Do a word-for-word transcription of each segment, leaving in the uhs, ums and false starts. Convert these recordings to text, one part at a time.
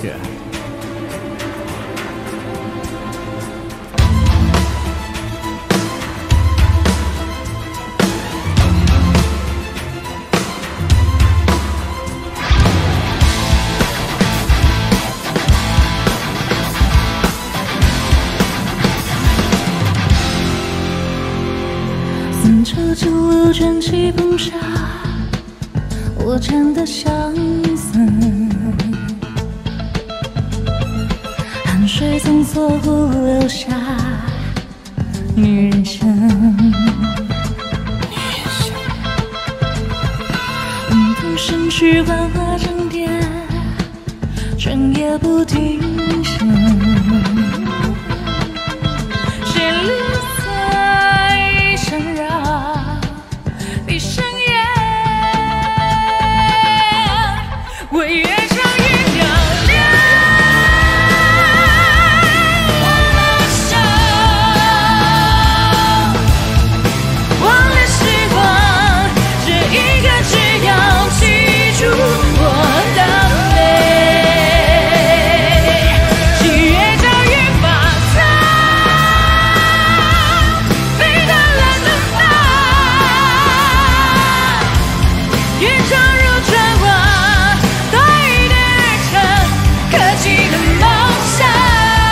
雪。 四周九路卷起风沙，我站得像伞，汗水从锁骨流下，女人香。温度身躯幻化成蝶，整夜不停歇。谁绿色闪耀，闭上眼，我越唱越嘹亮。我们笑，忘了时光，这一刻只要记住我的美。喜悦早已发烫，飞到了等待，越唱如传话，多一点热忱，可记的梦想。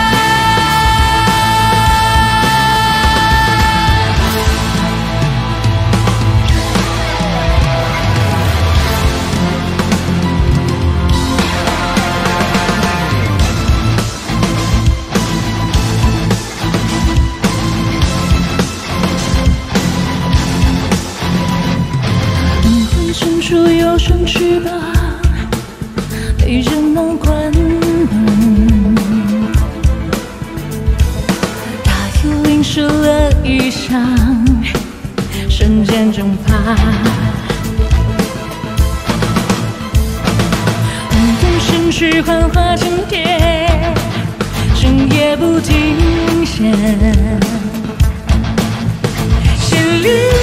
灵魂深处有双翅膀，被人梦关绑。他又淋湿了衣裳，瞬间蒸发。温度身躯幻化成蝶，整夜不停歇。写绿